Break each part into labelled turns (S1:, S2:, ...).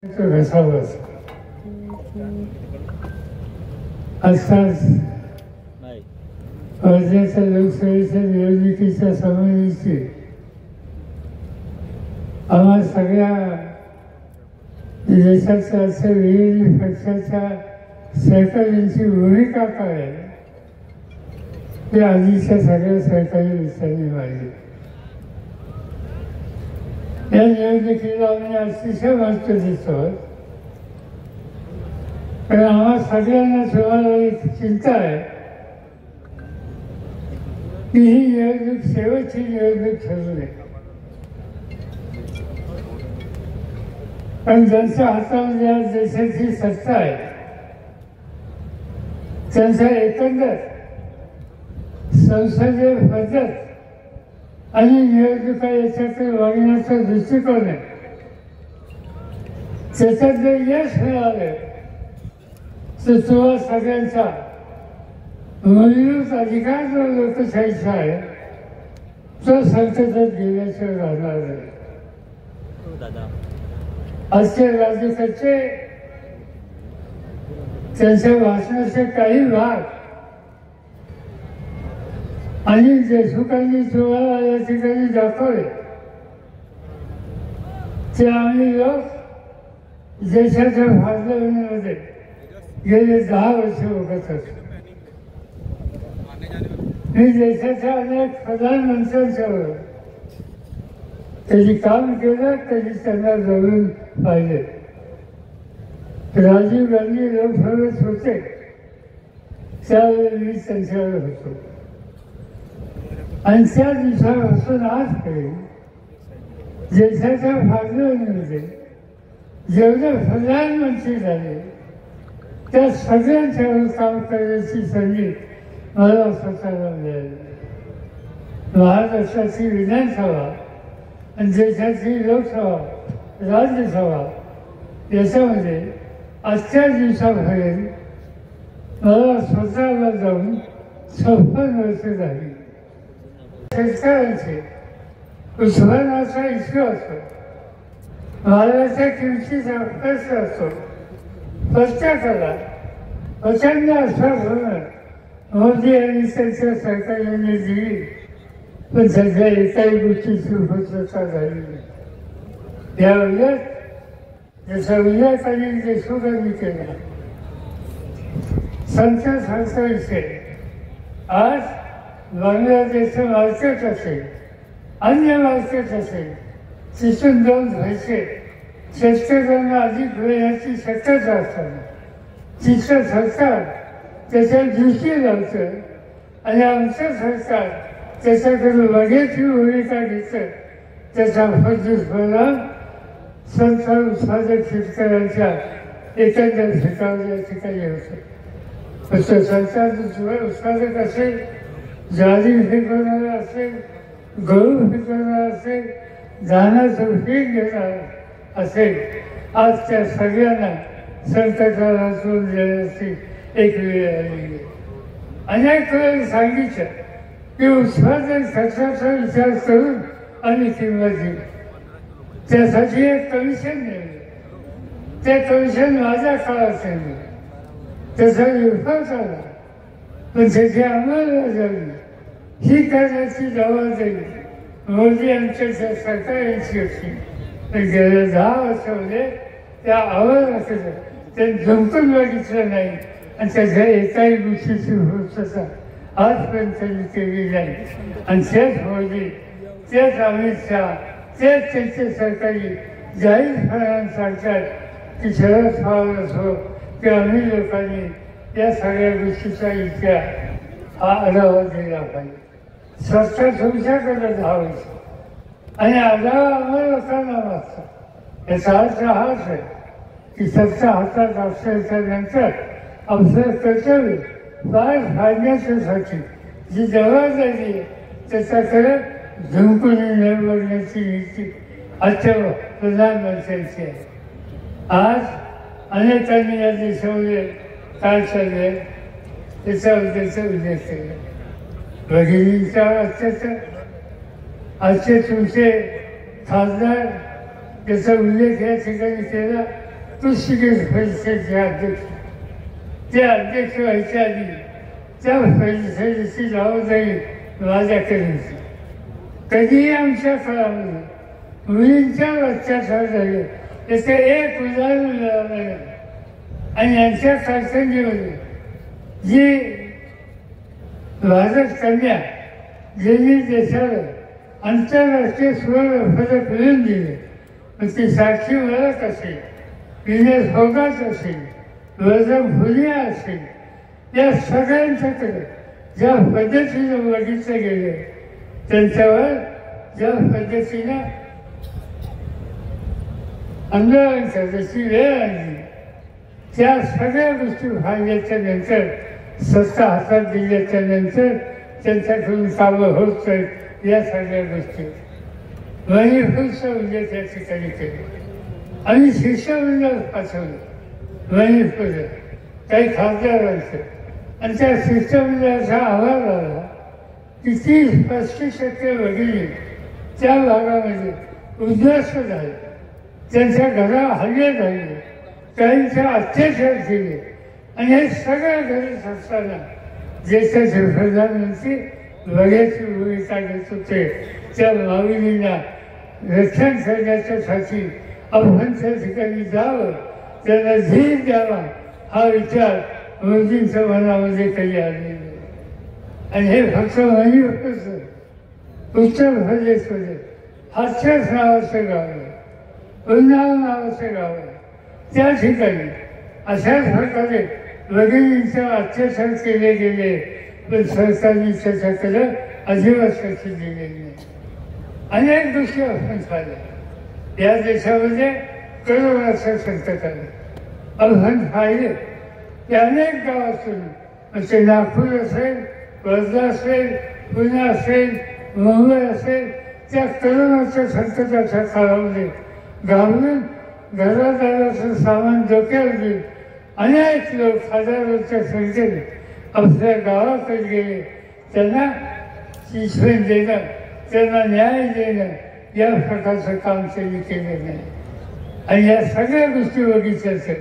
S1: घसावंच आजकाल वर्ध्याच्या लोकसभेच्या निवडणुकीच्या संबंधीची आम्हा सगळ्या देशाच्या अशा विविध पक्षाच्या सहकाऱ्यांची भूमिका काय आहे ते आधीच्या सगळ्या सहकारी विचारांनी मांडली. या निवडणुकीला आम्ही अतिशय महत्त्व देतो, कारण आम्हा सगळ्यांना तुम्हाला एक चिंता आहे की ही निवडणूक शेवटची निवडणूक ठरू नये. पण ज्यांच्या हातामध्ये आज देशाची सत्ता आहे त्यांचा एकंदर संसदीय पद्धत आणि निवडणुका याच्याकडे वागण्याचा दृष्टिकोन आहे. त्याच्यात जर यश मिळालं तर तुम्हा सगळ्यांचा मूलभूत अधिकार जो लोकशाहीचा आहे तो संसदेत गेल्याशिवाय राहणार नाही. आजचे राज्यकर्ते त्यांच्या भाषणाचे काही भाग आणि देशमुखांनी तुम्हाला या ठिकाणी दाखवले ते आम्ही लोक देशाच्या फासल्यामध्ये गेले 10 वर्ष बघत असतो. मी देशाच्या अनेक प्रधानमंत्र्यांच्यावर कधी काम केलं, कधी त्यांना जवळून पाहिले. राजीव गांधी लोकसभेत होते त्यावेळी मी त्यांच्यावर होतो आणि त्या दिवसापासून आजपर्यंत देशाच्या फासल्यामध्ये जेवढे प्रधानमंत्री झाले त्या सगळ्यांच्यावर काम करण्याची संधी मला स्वतःला मिळाली. महाराष्ट्राची विधानसभा आणि देशाची लोकसभा, राज्यसभा याच्यामध्ये आजच्या दिवसापर्यंत मला स्वतःला जाऊन 56 वर्ष झाली. शेतकऱ्यांचे उत्पन्नाचा इश्यू असतो, मालाच्या किमतीचा प्रश्न असतो, प्रत्येकाला प्रचंड आश्वासनं मोदी आणि त्यांच्या सरकारने दिली, पण सध्या एकाही गोष्टीची उपलब्धता झाली नाही. या उलट जसा उल्लेख अनिल देशमुखांनी केला संत विषय, आज बांगलादेशचं मार्केट असेल, अन्य मार्केट असेल, तिथून 2 पैसे शेतकऱ्यांना अधिक मिळण्याची शक्यता असताना तिथं सरकार त्याच्या दृष्टी लावतं आणि आमचं सरकार त्याच्याकडे बघ्याची भूमिका घेतं. त्याचा परिणाम संत उत्पादक शेतकऱ्यांच्या एकंदर पिकावर या ठिकाणी होतं. तसं सरकार उत्पादक असेल, ज्वारी पिकवणारा असेल, गहू पिकवणारा असेल, धानाचं पीक घेणार असेल, आज त्या सगळ्यांना संकटाला तोंड देण्याची एक वेळ आलेली आहे. अनेक वेळा सांगितलं की उत्पादन खर्चाचा विचार करून आम्ही किंमत दिली. त्यासाठी एक कमिशन नेलं, ते कमिशन माझ्या काळात नेलं, त्याचा विफल झाला, पण त्याची अंमलबजावणी ही करण्याची जबाबदारी मोदी यांच्या सरकारची होती. पण गेल्या 10 वर्षामध्ये त्या आव्हानाला केलं, ते झुंकून बघितलं नाही आणि त्याच्या एकाही गोष्टीची पूर्तता आजपर्यंत त्यांनी केली नाही. आणि तेच मोदी, तेच अमित शहा, तेच त्यांचे सरकारी जाहीरपणाने सांगतात की शरद पवार असो की आम्ही लोकांनी या सगळ्या गोष्टीचा इतिहास हा आढावा दिला पाहिजे. सरकार तुमच्याकडे धावायचं आणि आढावा आम्हाला लोकांना वाचता. याचा अर्थ हाच आहे की सत्ता हातात असल्याच्या नंतर आपलं कर्तव्य पार पाडण्यासाठी जी जबाबदारी आहे त्याच्याकडे झुंकून न बघण्याची नीती आजच्या प्रधानमंत्र्यांची आहे. आज अनेकांनी या देशामध्ये काय चाललंय त्याच्याबद्दलचा उल्लेख केला. भगिनींचा अत्याचार, आजचे तुमचे खासदार त्याचा उल्लेख या ठिकाणी केला पुस्तिकेत परिषदेचे अध्यक्ष. ते अध्यक्ष व्हायच्या आधी त्या परिषदेची जबाबदारी माझ्याकडे होती. कधीही आमच्या काळामध्ये मुलींच्यावर अत्याचार झाले त्याचं एक उदाहरण मिळालं नाही. आणि यांच्या कारकिर्दीमध्ये जी भारत कन्या ज्यांनी देशाला आंतरराष्ट्रीय सुवर्ण पदक मिळवून दिले, मग ती साक्षी मलिक असेल, विनेश फोगाट असेल, वरदम फुलिया असेल, या सगळ्यांच्याकडे ज्या पद्धतीनं बघितलं गेलं, त्यांच्यावर ज्या पद्धतीनं आंदोलन करण्याची वेळ आली, त्या सगळ्या गोष्टी व्हायच्या नंतर, सत्ता हातात दिल्याच्या नंतर त्यांच्याकडून कामं होत नाहीत. या सगळ्या गोष्टी मणिपूरचं उल्लेख त्या ठिकाणी केले. आम्ही शिष्टमंडळ पाठवलं मणिपूरला काही खासदारांचं, आणि त्या शिष्टमंडळाचा आवाज आला की 30-35% वगैरे त्या भागामध्ये उद्ध्वस्त झाले, त्यांच्या घरावर हल्ले झाले, काहींच्या अत्याचार केले. आणि हे सगळं घडत असताना देशाचे प्रधानमंत्री बघ्याची भूमिका घेत होते. त्या माऊलींना रक्षण करण्याच्यासाठी आपण त्या ठिकाणी जावं, त्यांना धीर द्यावा, हा विचार मोदींच्या मनामध्ये काही आलेला नाही. आणि हे फक्त मणिपूरचं, उत्तर प्रदेशमध्ये हाथरस नावाचं गाव आहे, उन्नाव नावाचं गाव आहे. त्या ठिकाणी अशाच प्रकारे भगिनींचा अत्याचार केले गेले, पण सरकारने त्याच्याकडे अजिबात लक्ष दिलेले नाही. अनेक गोष्टी आपण पाहिल्या. या देशामध्ये करोनाचं संकट आलं, आपण पाहिले की अनेक गावातून, म्हणजे नागपूर असेल, वर्धा असेल, पुणे असेल, मुंबई असेल, त्या करोनाच्या संकटाच्या काळामध्ये गावातून घरादाराचं सामान डोक्यावर घेऊन अनेक लोक हजारोच्या संख्येने आपल्या गावाकडे गेले. त्यांना शिक्षण देणं, त्यांना न्याय देणं, या प्रकारचं काम त्यांनी केलं नाही. आणि या सगळ्या गोष्टी बघितल्या असेल,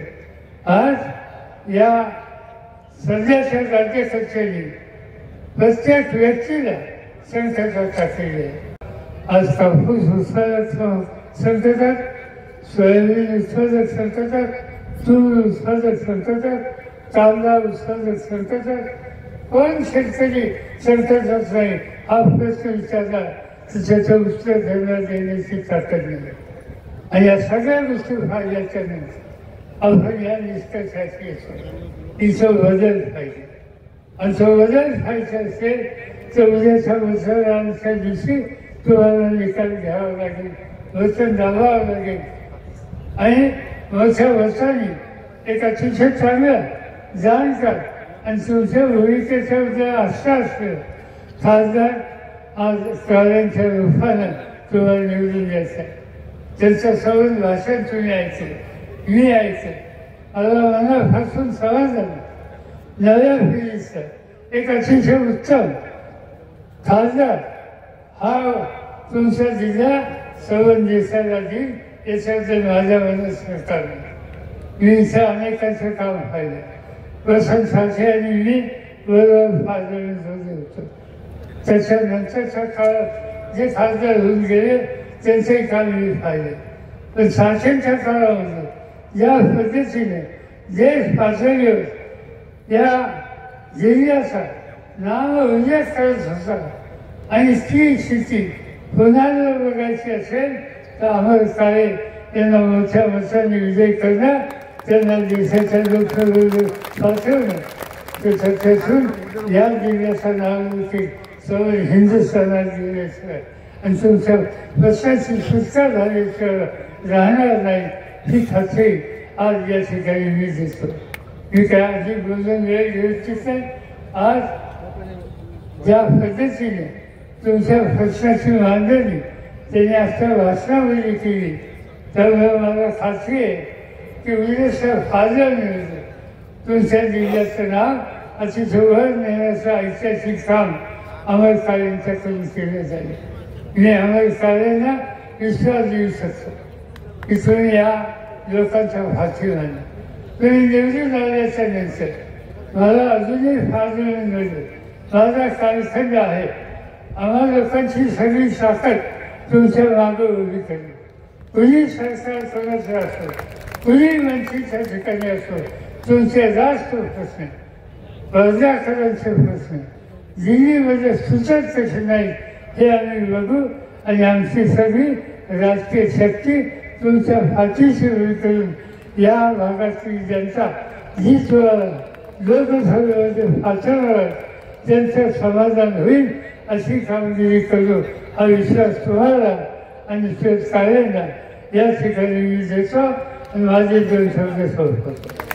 S1: आज या सध्याच्या राज्यकर्त्यांनी प्रत्येक व्यक्तीला संकटात टाकलेले आहे. आज कापूस उत्पादक संकटात, सोयाबीन उत्पादक संकटात, तूर उत्पादक संकटात, कांदा उत्पादक संकटात. कोण शेतकरी संकटात नाही हा प्रश्न विचारला तर त्याचं उत्तर देण्याची ताकद नाही. आणि या सगळ्या गोष्टी पाहिल्याच्या नंतर आपण या निष्कर्षाची येतो, तिचं बदल पाहिजे. आणि तो बदल पाहिजे असेल तर उद्याच्या मतदानाच्या दिवशी तुम्हाला निकाल घ्यावा लागेल, वचन दाबावं लागेल. आणि मोठ्या वचनाने एक अतिशय चांगलं जाणकार आणि तुमच्या भूमिकेच्या आस्था असलेलं खासदार आज काळ्यांच्या रूपानं तुम्हाला निवडून द्यायचं आहे. त्यांचं सवय भाषण तुम्ही ऐकलं, मी ऐकलं, मला मनापासून समाधान. नव्या पिढीचं एक अतिशय उत्तम खासदार हा तुमचा जिल्हा सर्व देशाला देईल याच्याबद्दल माझ्या मनात सरकार नाही. मी इथं अनेकांचं काम पाहिलं. वसंत साठे आणि मी बरोबर फादरमध्ये होतो. त्याच्यानंतरच्या काळात जे खासदार होऊन गेले त्यांचंही काम मी पाहिले. पण साठेंच्या काळामध्ये ज्या पद्धतीने देश पातळीवर या जिल्ह्याचा नाव उल्लेख करत होता आणि ती स्थिती पुन्हा जर बघायची असेल तर अमर काळे यांना मोठ्या मताने विजय करणं, त्यांना देशाच्या लोकसभेवर पाठवणं, त्याच्यातून या जिल्ह्याचं नाव सर्व हिंदुस्थानात गेल्याशिवाय आणि तुमच्या प्रश्नाची सुटका झाल्याशिवाय राहणार नाही ही खात्री आज या ठिकाणी मी देतो. मी काय अधिक बोलून वेळ घेऊ इच्छित नाही. आज ज्या पद्धतीने तुमच्या प्रश्नाची मांडणी त्यांनी आजच्या भाषणामध्ये केली त्यामुळे मला खात्री आहे की उद्या फायदा मिळतो. तुमच्या जिल्ह्याचं नाव अतिशय वर नेण्याचं ऐतिहासिक काम अमर काळेंच्याकडून केलं जाईल. मी अमर काळेंना विश्वास देऊ शकतो की तुम्ही या लोकांच्या हाती आणलं. तुम्ही निवडून आल्याच्या नंतर मला अजूनही फार मिळते. माझा कालखंड आहे. आम्हा लोकांची सगळी ताकद तुमच्या मागे उभी करेल. कुणी सरकार कोणाचं असो, कुणी मंत्रीच्या ठिकाणी असो, तुमचे राष्ट्र प्रश्न, प्रजाकरांचे प्रश्न दिल्लीमध्ये सुचत कसे नाही हे आम्ही बघू आणि आमची सगळी राजकीय शक्ती तुमच्या पाठीशी उभी करून या भागातली जनता जी तुम्हाला लोकसभेमध्ये पाठवणार त्यांचं समाधान होईल अशी कामगिरी करू हा विश्वास तुम्हाला आणि शेतकऱ्यांना या ठिकाणी मी देतो आणि माझे 2 शब्द सोडतो.